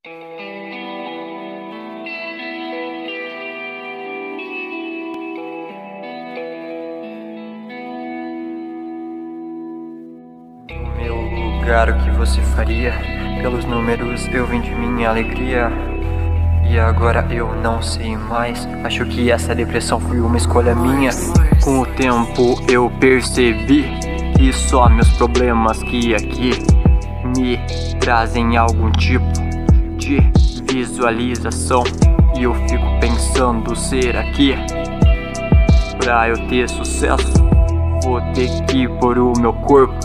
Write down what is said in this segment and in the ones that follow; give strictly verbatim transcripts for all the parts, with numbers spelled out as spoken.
No meu lugar, o que você faria? Pelos números eu vendi minha alegria. E agora eu não sei mais. Acho que essa depressão foi uma escolha minha. Com o tempo eu percebi que só meus problemas que aqui me trazem algum tipo de visualização. E eu fico pensando, ser aqui pra eu ter sucesso, vou ter que pôr o meu corpo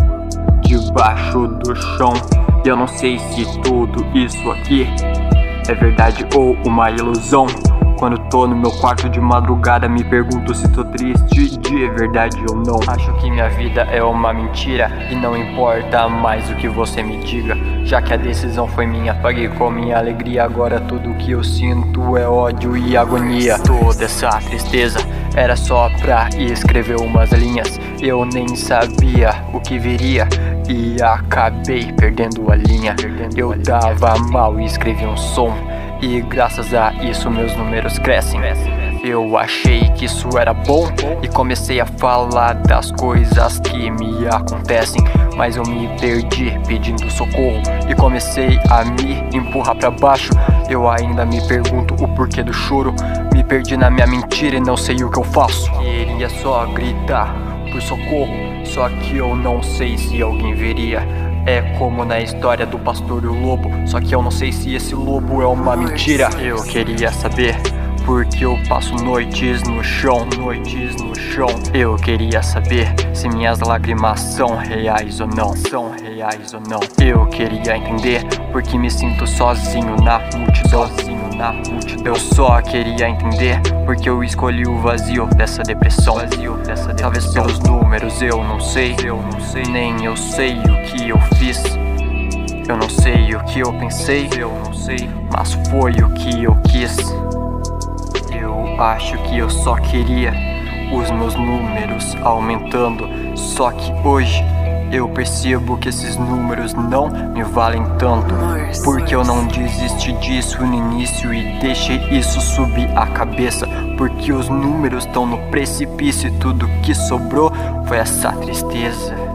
debaixo do chão. E eu não sei se tudo isso aqui é verdade ou uma ilusão. Quando tô no meu quarto de madrugada, me pergunto se tô triste de verdade ou não. Acho que minha vida é uma mentira e não importa mais o que você me diga, já que a decisão foi minha. Paguei com minha alegria, agora tudo que eu sinto é ódio e agonia. Toda essa tristeza era só pra escrever umas linhas. Eu nem sabia o que viria e acabei perdendo a linha. Eu tava mal e escrevi um som, e graças a isso meus números crescem. Eu achei que isso era bom e comecei a falar das coisas que me acontecem, mas eu me perdi pedindo socorro e comecei a me empurrar pra baixo. Eu ainda me pergunto o porquê do choro. Me perdi na minha mentira e não sei o que eu faço. Queria só gritar por socorro, só que eu não sei se alguém veria. É como na história do pastor e o lobo, só que eu não sei se esse lobo é uma mentira. Eu queria saber porque eu passo noites no chão, noites no chão. Eu queria saber se minhas lágrimas são reais ou não, são reais ou não. Eu queria entender porque me sinto sozinho na multidão, sozinho na multidão. Eu só queria entender porque eu escolhi o vazio dessa depressão, vazio dessa depressão. Talvez pelos números eu não sei, eu não sei, nem eu sei o que eu fiz. Eu não sei o que eu pensei, eu não sei, mas foi o que eu quis. Eu acho que eu só queria os meus números aumentando, só que hoje eu percebo que esses números não me valem tanto, porque eu não desisti disso no início e deixei isso subir a cabeça, porque os números estão no precipício e tudo que sobrou foi essa tristeza.